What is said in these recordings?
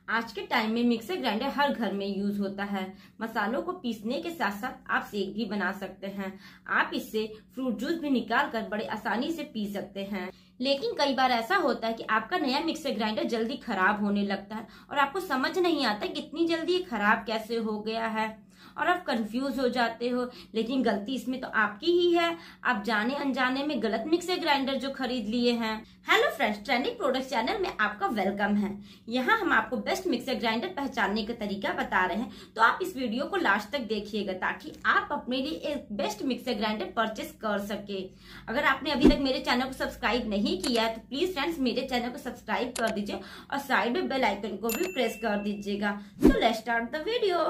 आज के टाइम में मिक्सर ग्राइंडर हर घर में यूज होता है। मसालों को पीसने के साथ साथ आप शेक भी बना सकते हैं। आप इससे फ्रूट जूस भी निकाल कर बड़े आसानी से पी सकते हैं। लेकिन कई बार ऐसा होता है कि आपका नया मिक्सर ग्राइंडर जल्दी खराब होने लगता है और आपको समझ नहीं आता कि इतनी जल्दी ये खराब कैसे हो गया है और आप कंफ्यूज हो जाते हो। लेकिन गलती इसमें तो आपकी ही है, आप जाने अनजाने में गलत मिक्सर ग्राइंडर जो खरीद लिए हैं। Hello friends, trending product channel में आपका वेलकम है। यहाँ हम आपको बेस्ट मिक्सर ग्राइंडर पहचानने का तरीका बता रहे हैं, तो आप इस वीडियो को लास्ट तक देखिएगा ताकि आप अपने लिए एक बेस्ट मिक्सर ग्राइंडर परचेस कर सके। अगर आपने अभी तक मेरे चैनल को सब्सक्राइब नहीं किया है तो प्लीज फ्रेंड्स मेरे चैनल को सब्सक्राइब कर दीजिए और साइड में बेल आइकन को भी प्रेस कर दीजिएगा। तो let's start the video.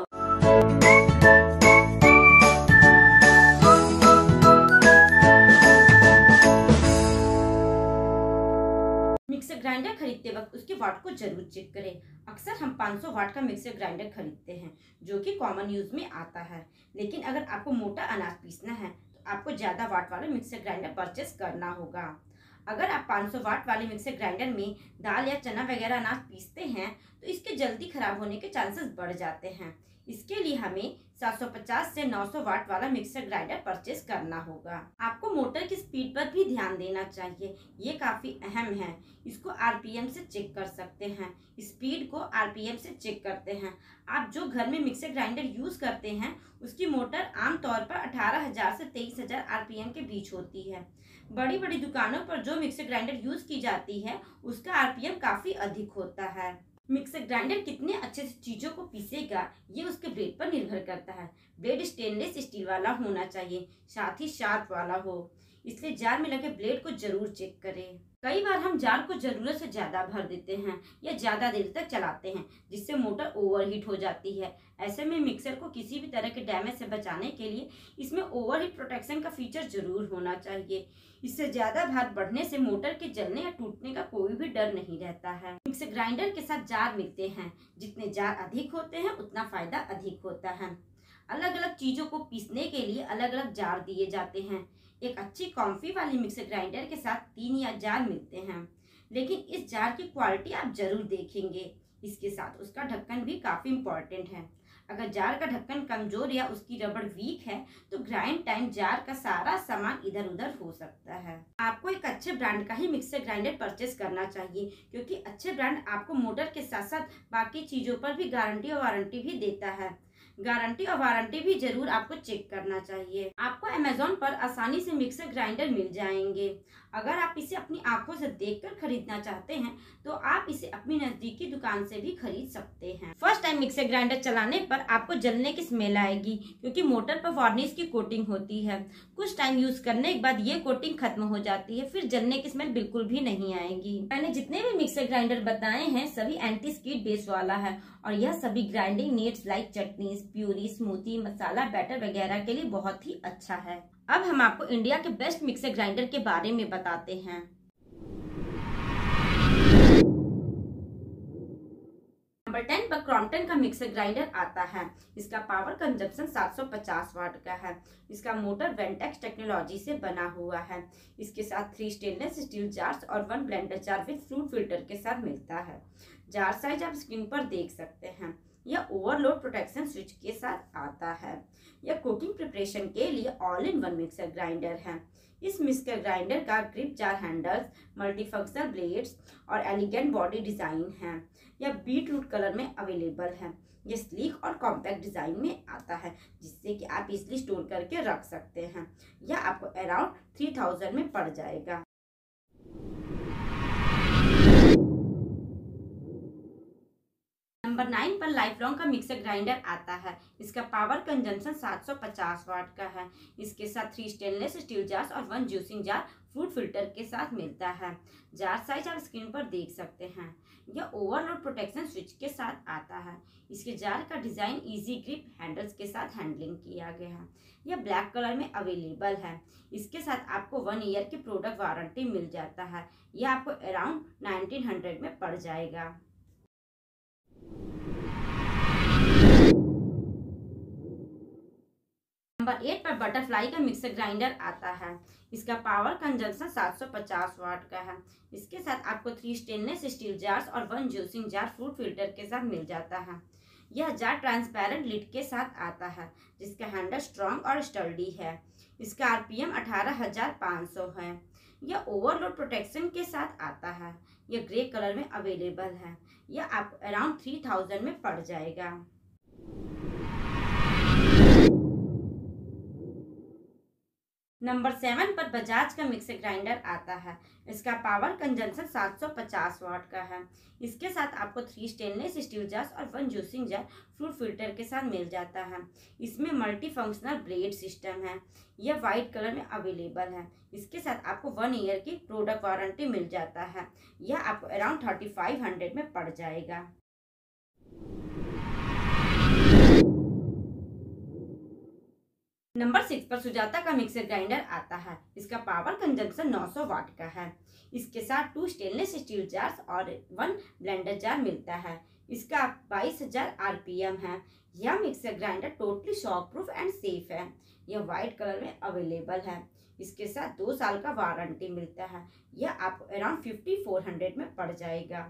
Mixer grinder खरीदते वक्त उसके वाट को जरूर चेक करें। अक्सर हम 500 वाट का मिक्सर ग्राइंडर खरीदते हैं जो कि कॉमन यूज में आता है। लेकिन अगर आपको मोटा अनाज पीसना है तो आपको ज्यादा वाट वाला मिक्सर ग्राइंडर परचेस करना होगा। अगर आप 500 वाट वाले मिक्सर ग्राइंडर में दाल या चना वगैरह अनाज पीसते हैं तो इसके जल्दी खराब होने के चांसेस बढ़ जाते हैं। इसके लिए हमें 750 से 900 वाट वाला मिक्सर ग्राइंडर परचेस करना होगा। आपको मोटर की स्पीड पर भी ध्यान देना चाहिए, ये काफी अहम है। इसको आरपीएम से चेक कर सकते हैं। स्पीड को आरपीएम से चेक करते हैं। आप जो घर में मिक्सर ग्राइंडर यूज करते हैं उसकी मोटर आमतौर पर 18,000 से 23,000 आरपीएम के बीच होती है। बड़ी बड़ी दुकानों पर जो मिक्सर ग्राइंडर यूज की जाती है उसका आरपीएम काफी अधिक होता है। मिक्सर ग्राइंडर कितने अच्छे से चीजों को पीसेगा ये उसके ब्लेड पर निर्भर करता है। ब्लेड स्टेनलेस स्टील वाला होना चाहिए, साथ ही शार्प वाला हो, इसलिए जार में लगे ब्लेड को जरूर चेक करें। कई बार हम जार को जरूरत से ज्यादा भर देते हैं या ज्यादा देर तक चलाते हैं जिससे मोटर ओवरहीट हो जाती है। ऐसे में मिक्सर को किसी भी तरह के डैमेज से बचाने के लिए इसमें ओवरहीट प्रोटेक्शन का फीचर जरूर होना चाहिए। इससे ज्यादा भार बढ़ने से मोटर के जलने या टूटने का कोई भी डर नहीं रहता है। मिक्सर ग्राइंडर के साथ जार मिलते हैं, जितने जार अधिक होते हैं उतना फायदा अधिक होता है। अलग अलग चीजों को पीसने के लिए अलग अलग जार दिए जाते हैं। एक अच्छी कॉम्फी वाली मिक्सर ग्राइंडर के साथ 3 या जार मिलते हैं, लेकिन इस जार की क्वालिटी आप जरूर देखेंगे। इसके साथ उसका ढक्कन भी काफी इम्पोर्टेंट है। अगर जार का ढक्कन कमजोर या उसकी रबड़ वीक है तो ग्राइंड टाइम जार का सारा सामान इधर उधर हो सकता है। आपको एक अच्छे ब्रांड का ही मिक्सर ग्राइंडर परचेस करना चाहिए, क्योंकि अच्छे ब्रांड आपको मोटर के साथ साथ बाकी चीजों पर भी गारंटी और वारंटी भी देता है। गारंटी और वारंटी भी जरूर आपको चेक करना चाहिए। आपको अमेज़न पर आसानी से मिक्सर ग्राइंडर मिल जाएंगे। अगर आप इसे अपनी आंखों से देखकर खरीदना चाहते हैं तो आप इसे अपनी नजदीकी दुकान से भी खरीद सकते हैं। फर्स्ट टाइम मिक्सर ग्राइंडर चलाने पर आपको जलने की स्मेल आएगी, क्योंकि मोटर पर वार्निश की कोटिंग होती है। कुछ टाइम यूज करने के बाद ये कोटिंग खत्म हो जाती है, फिर जलने की स्मेल बिल्कुल भी नहीं आएगी। मैंने जितने भी मिक्सर ग्राइंडर बताए हैं सभी एंटी स्किड बेस वाला है और यह सभी grinding needs like chutney, puree, smoothie, masala batter वगैरह के लिए बहुत ही अच्छा है। अब हम आपको इंडिया के बेस्ट मिक्सर ग्राइंडर के बारे में बताते हैं। नंबर 10 पर क्रॉम्पटन का मिक्सर ग्राइंडर आता है। इसका पावर कंजप्शन 750 वाट का है। इसका मोटर वेंटेक्स टेक्नोलॉजी से बना हुआ है। इसके साथ 3 स्टेनलेस स्टील जार्स और 1 blender jar with fruit filter के साथ मिलता है। जार साइज आप स्क्रीन पर देख सकते हैं। यह ओवरलोड प्रोटेक्शन स्विच के साथ आता है। यह कुकिंग प्रिपरेशन के लिए all in one mixer grinder है। इस मिक्सर ग्राइंडर का grip jar handles, multifunctional blades और एलिगेंट बॉडी डिजाइन है। यह बीटरूट कलर में अवेलेबल है। यह स्लीक और कॉम्पैक्ट डिजाइन में आता है, जिससे कि आप इजीली स्टोर करके रख सकते हैं। यह आपको अराउंड 3000 में पड़ जाएगा। नंबर 9 पर लाइफ लॉन्ग का मिक्सर ग्राइंडर आता है। इसका पावर कंजम्पशन 750 वाट का है। इसके साथ 3 स्टेनलेस स्टील जार्स और 1 जूसिंग जार फ्रूट फिल्टर के साथ मिलता है। जार साइज आप स्क्रीन पर देख सकते हैं। यह ओवरलोड प्रोटेक्शन स्विच के साथ आता है। इसके जार का डिजाइन इजी ग्रिप हैंडल्स के साथ हैंडलिंग किया गया है। यह ब्लैक कलर में अवेलेबल है। इसके साथ आपको 1 ईयर की प्रोडक्ट वारंटी मिल जाता है। यह आपको अराउंड 1900 में पड़ जाएगा। नंबर नंबर 8 पर बटरफ्लाई का मिक्सर ग्राइंडर आता है। इसका पावर कंजम्पशन 750 वाट का है। इसके साथ आपको 3 स्टेनलेस स्टील जार्स और 1 जूसिंग जार फ्रूट फिल्टर के साथ मिल जाता है। यह जार ट्रांसपेरेंट लिड के साथ आता है, जिसका हैंडल स्ट्रॉन्ग और स्टर्डी है। इसका आरपीएम 18,500 है। यह ओवरलोड प्रोटेक्शन के साथ आता है। यह ग्रे कलर में अवेलेबल है। यह आपको अराउंड 3000 में पड़ जाएगा। नंबर 7 पर बजाज का मिक्सर ग्राइंडर आता है। इसका पावर कंजम्पशन 750 वाट का है। इसके साथ आपको 3 स्टेनलेस स्टील जार्स और 1 जूसिंग जार फ्रूट फिल्टर के साथ मिल जाता है। इसमें मल्टी फंक्शनल ब्लेड सिस्टम है। यह वाइट कलर में अवेलेबल है। इसके साथ आपको 1 ईयर की प्रोडक्ट वारंटी मिल जाता है। यह आपको अराउंड 3500 में पड़ जाएगा। नंबर 6 पर सुजाता का मिक्सर ग्राइंडर आता है। इसका पावर कंजम्पशन 900 वाट का है। इसके साथ 2 स्टेनलेस स्टील जार्स और 1 ब्लेंडर जार मिलता है। इसका 22,000 आरपीएम है। यह मिक्सर ग्राइंडर totally shock proof and safe है। यह वाइट कलर में अवेलेबल है। इसके साथ 2 साल का वारंटी मिलता है। यह आपको अराउंड 5400 में पड़ जाएगा।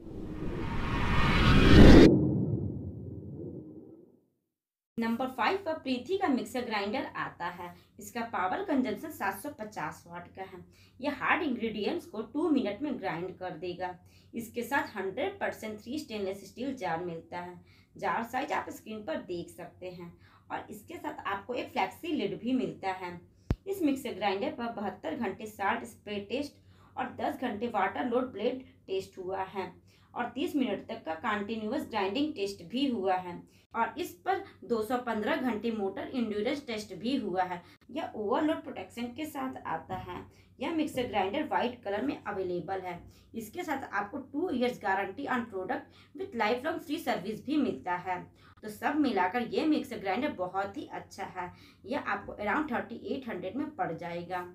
नंबर 5 पर प्रीति का मिक्सर ग्राइंडर आता है। इसका पावर कंजम्पशन 750 वाट का है। यह हार्ड इंग्रेडिएंट्स को 2 मिनट में ग्राइंड कर देगा। इसके साथ 100% 3 स्टेनलेस स्टील जार मिलता है। जार साइज आप स्क्रीन पर देख सकते हैं और इसके साथ आपको एक फ्लेक्सी लिड भी मिलता है। इस मिक्सर ग्राइंडर पर 72 घंटे साल्ट स्प्रे टेस्ट और 10 घंटे वाटर लोड ब्लेड टेस्ट हुआ है और 30 मिनट तक का कंटिन्यूअस ग्राइंडिंग टेस्ट भी हुआ है और इस पर 215 घंटे मोटर इंड्योरेंस टेस्ट भी हुआ है। यह ओवरलोड प्रोटेक्शन के साथ आता है। यह मिक्सर ग्राइंडर वाइट कलर में अवेलेबल है। इसके साथ आपको 2 years guarantee on product with lifelong free service भी मिलता है। तो सब मिलाकर यह मिक्सर ग्राइंडर बहुत ही अच्छा है। यह आपको अराउंड 3800 में पड़ जाएगा।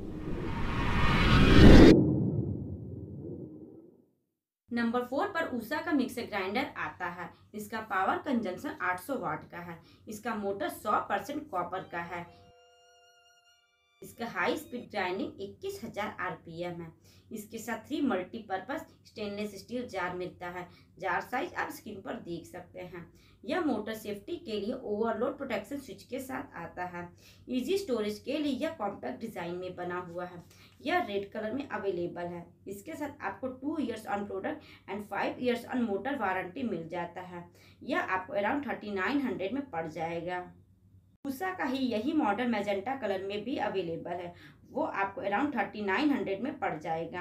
नंबर 4 पर उषा का मिक्सर ग्राइंडर आता है। इसका पावर कंजम्पशन 800 वाट का है। इसका मोटर 100% कॉपर का है। इसका हाई स्पीड ग्राइंडिंग 21,000 आरपीएम है। इसके साथ 3 मल्टीपर्पज स्टेनलेस स्टील जार मिलता है। जार साइज आप स्क्रीन पर देख सकते हैं। यह मोटर सेफ्टी के लिए ओवरलोड प्रोटेक्शन स्विच के साथ आता है। इजी स्टोरेज के लिए यह कॉम्पैक्ट डिजाइन में बना हुआ है। यह रेड कलर में अवेलेबल है। इसके साथ आपको 2 years on product and 5 years on motor warranty मिल जाता है। यह आपको अराउंड 3900 में पड़ जाएगा। उषा का ही यही मॉडल मैजेंटा कलर में भी अवेलेबल है। वो आपको अराउंड 3900 में पड़ जाएगा।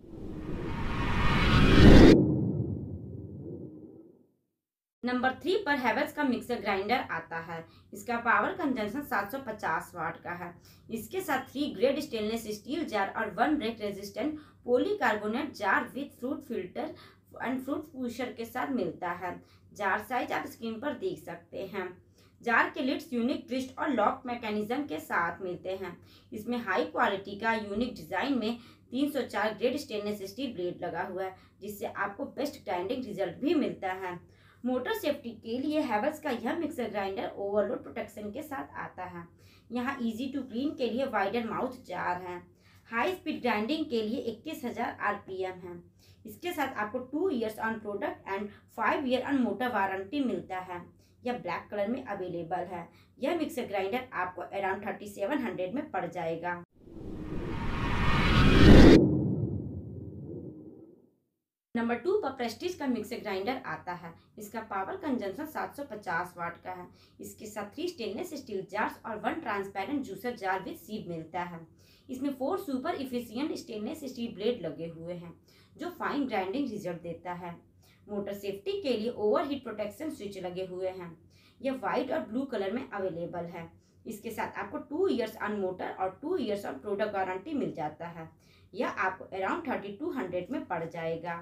नंबर 3 पर हैवेल्स का मिक्सर ग्राइंडर आता है। इसका पावर कंजम्पशन 750 वाट का है। इसके साथ 3 ग्रेड स्टेनलेस स्टील जार और 1 break resistant polycarbonate jar with fruit filter and fruit pusher के साथ मिलता है। जार साइज आप स्क्रीन पर देख सकते हैं। जार के लिड्स यूनिक ट्विस्ट और लॉक मैकेनिज्म के साथ मिलते हैं। इसमें हाई क्वालिटी का यूनिक डिजाइन में 304 ग्रेड स्टेनलेस स्टील ब्लेड लगा हुआ है, जिससे आपको बेस्ट ग्राइंडिंग रिजल्ट भी मिलता है। मोटर सेफ्टी के लिए हैवेल्स का यह मिक्सर ग्राइंडर ओवरलोड प्रोटेक्शन के साथ आता है। यहाँ इजी टू क्लीन के लिए वाइडर माउथ जार है। हाई स्पीड ग्राइंडिंग के लिए 21,000 आरपीएम है। इसके साथ आपको 2 years on product and 5 year on motor warranty मिलता है। यह ब्लैक कलर में अवेलेबल है। यह मिक्सर ग्राइंडर आपको अराउंड 3700 में पड़ जाएगा। नंबर 2 पर प्रेस्टीज का मिक्सर ग्राइंडर आता है। इसका पावर कंजम्पशन 750 वाट का है। इसके साथ 3 स्टेनलेस स्टील जार्स और 1 transparent juicer jar with seed मिलता है। इसमें 4 super efficient stainless steel blade लगे हुए हैं, जो फाइन ग्राइंडिंग रिजल्ट देता है। मोटर सेफ्टी के लिए ओवरहीट प्रोटेक्शन स्विच लगे हुए हैं। यह वाइट और ब्लू कलर में अवेलेबल है। इसके साथ आपको 2 इयर्स ऑन मोटर और 2 इयर्स ऑन प्रोडक्ट वारंटी मिल जाता है। यह आपको अराउंड 3200 में पड़ जाएगा।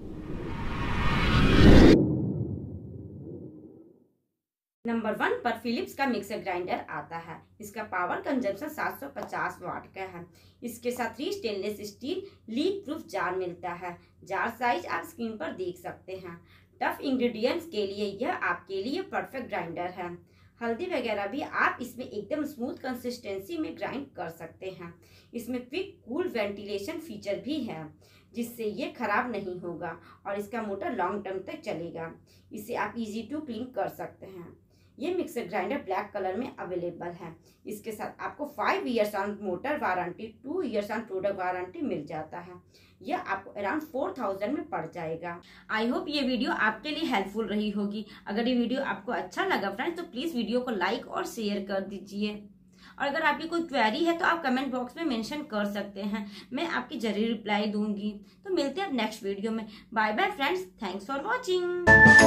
नंबर 1 पर फिलिप्स का मिक्सर ग्राइंडर आता है। इसका पावर कंजम्पशन 750 वाट का है। इसके साथ 3 stainless steel leak proof jar मिलता है। जार साइज आप स्क्रीन पर देख सकते हैं। टफ इंग्रेडिएंट्स के लिए यह आपके लिए परफेक्ट ग्राइंडर है। हल्दी वगैरह भी आप इसमें एकदम स्मूथ कंसिस्टेंसी में ग्राइंड कर सकते हैं। इसमें क्विक कूल वेंटिलेशन फीचर भी है, जिससे ये खराब नहीं होगा और इसका मोटर लॉन्ग टर्म तक चलेगा। इसे आप इजी टू क्लीन कर सकते हैं। ये मिक्सर ग्राइंडर ब्लैक कलर में अवेलेबल है। इसके साथ आपको 5 years on motor warranty, 2 years on product warranty मिल जाता है। यह आपको अराउंड 4000 में पड़ जाएगा। आई होप ये वीडियो आपके लिए हेल्पफुल रही होगी। अगर ये वीडियो आपको अच्छा लगा फ्रेंड्स, तो प्लीज वीडियो को लाइक और शेयर कर दीजिए। और अगर आपकी कोई क्वेरी है तो आप कमेंट बॉक्स में मेंशन कर सकते हैं, मैं आपकी जरूर रिप्लाई दूंगी। तो मिलते हैं अब नेक्स्ट वीडियो में। Bye bye friends, thanks for watching.